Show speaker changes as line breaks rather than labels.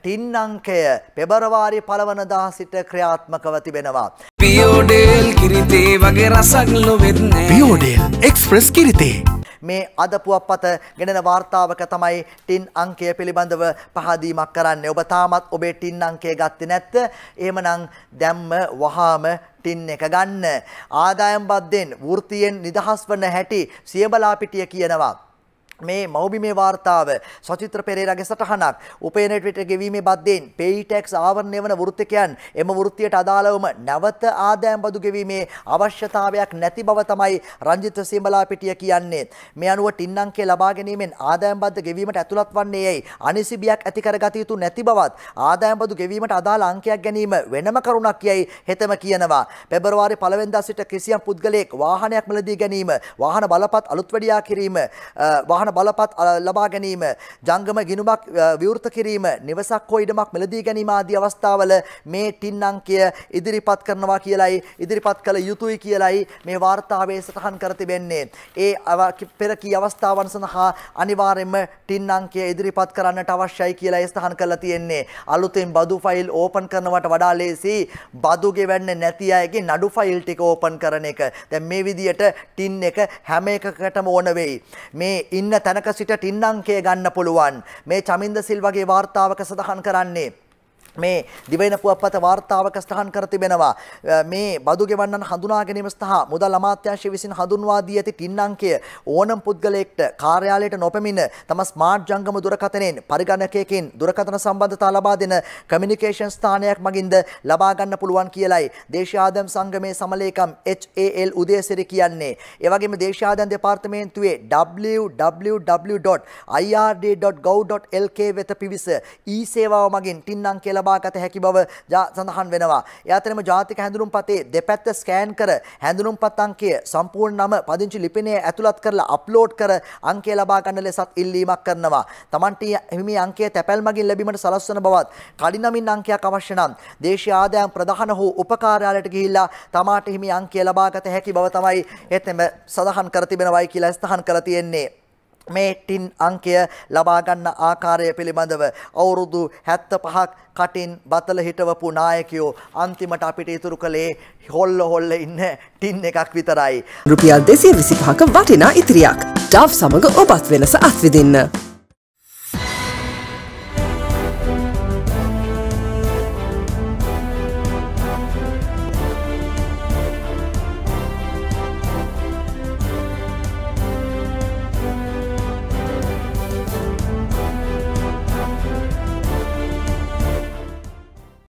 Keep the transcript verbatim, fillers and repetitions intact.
Tin අංකය පෙබරවාරි පළවනදා සිට ක්‍රියාත්මකව තිබෙනවා.
පියෝඩේල් කිරිතේ වගේ රසක් ලොවෙන්නේ.
පියෝඩේල් එක්ස්ප්‍රස් කිරිතේ.
මේ අද පුවත්පත ගෙනෙන වාර්තාවක තමයි ටින් අංකය පිළිබඳව පහදීමක් කරන්නේ. ඔබ තාමත් ඔබේ ටින් අංකය ගත්තේ නැත්ද? එහෙමනම් දැම්ම වහාම ටින් එක ගන්න. ආදායම් බද්දෙන් වෘත්තියෙන් නිදහස් වන හැටි සියඹලාපිටිය කියනවා. මේ මෞබිමේ වාර්තාව සචිත්‍ර පෙරේරාගේ සටහනක්. උපයනට විට ගෙවීමේ බද්දෙන් පේයි ටැක්ස් ආවරණය වන වෘත්තිකයන් එම වෘත්තියට අදාළවම නැවත ආදායම් බදු ගෙවීමේ අවශ්‍යතාවයක් නැති බව තමයි රංජිත සියඹලාපිටිය කියන්නේ. මේ අනුව ටින් අංකය ලබා ගැනීමෙන් ආදායම් බද්ද ගෙවීමට ඇතුළත් වන්නේ යයි අනිසි බියක් ඇති කරගත යුතු නැති බවත් ආදායම් බදු ගෙවීමට අදාළ අංකයක් ගැනීම වෙනම කරුණක් යයි හෙතෙම කියනවා. පෙබරවාරි පළවෙනිදා සිට කිසියම් පුද්ගලයෙක් වාහනයක් මිලදී ගැනීම, වාහන බලපත් අලුත් වැඩියා කිරීම, වාහන බලපත් ලබා ගැනීම, ජංගම ගිණුමක් විවෘත කිරීම, නිවසක් හෝ ඉඩමක් මිලදී ගැනීම ආදී අවස්ථාවල මේ ටින් අංකය ඉදිරිපත් කරනවා කියලයි ඉදිරිපත් කළ යුතුයි කියලයි මේ වාර්තාවේ සටහන් කර තිබෙන්නේ. ඒ පෙර කී අවස්ථාවන් සඳහා අනිවාර්යයෙන්ම ටින් අංකය ඉදිරිපත් කරන්නට අවශ්‍යයි කියලා සටහන් කරලා තියෙන්නේ. අලුතෙන් බදු ෆයිල් ඕපන් කරනවට වඩා ලේසි බදු ගෙවන්නේ නැති අයගේ නඩු ෆයිල් ටික ඕපන් කරන එක. දැන් මේ විදියට ටින් එක හැම එකකටම ඕන වෙයි. මේ ඉන්න තැනක සිට ටින් අංකය ගන්න පුළුවන්. මේ චමින්ද සිල්වගේ වාර්තාවක සඳහන් කරන්නේ මේ දිවයින පුවත්පත වාර්තාවක සටහන් කර තිබෙනවා. මේ බදු ගෙවන්නන් හඳුනා ගැනීම සහ මුදල් අමාත්‍යාංශය විසින් හඳුන්වා දී ඇති ටින් අංකය ඕනම පුද්ගලයෙක්ට කාර්යාලයට නොපැමිණ තම ස්මාර්ට් ජංගම දුරකථනයෙන් පරිගණකයකින් දුරකථන සම්බන්ධතා ලබා දෙන කමියුනිකේෂන් ස්ථානයක් මගින්ද ලබා ගන්න පුළුවන් කියලයි දේශීය ආදායම් සංගමේ සමලේකම් එච් ඒ එල් උදේසිරි කියන්නේ. ඒ වගේම දේශීය ආදායම් දෙපාර්තමේන්තුවේ W W W dot I R D dot gov dot L K වෙත පිවිස ඊ සේවාව මගින් ටින් අංකය ලබාගත හැකි බව සඳහන් වෙනවා. ඒ අතරම ජාතික හැඳුනුම්පතේ දෙපැත්ත ස්කෑන් කර හැඳුනුම්පත් අංකය සම්පූර්ණ නම පදිංචි ලිපිනය ඇතුළත් කරලා අප්ලෝඩ් කර අංකය ලබා ගන්න ලෙසත් ඉල්ලීමක් කරනවා. Tamanට හිමි අංකය තැපැල් මගින් ලැබීමට සලස්වන බවත් කඩිනමින් අංකයක් අවශ්‍ය නම් දේශීය ආදායම් ප්‍රධාන හෝ උපකාර්යාලයට ගිහිල්ලා තමාට හිමි අංකය ලබාගත හැකි බව තමයි එතෙම සඳහන් කර තිබෙනවායි කියලා සඳහන් කරලා තියෙන්නේ. මේ ටින් අංකය ලබා ගන්න ආකාරය පිළිබඳව අවුරුදු හැත්තෑපහක් කටින් බතල හිටවපු නායකයෝ අන්තිමට අපිට ඉතුරු කළේ හොල්ල හොල්ල ඉන්න ටින් එකක් විතරයි.
රුපියල් දෙසිය විසිපහක වටිනා ඉතිරියක්. ඩව් සමග ඔබත් වෙනස අත්විඳින්න.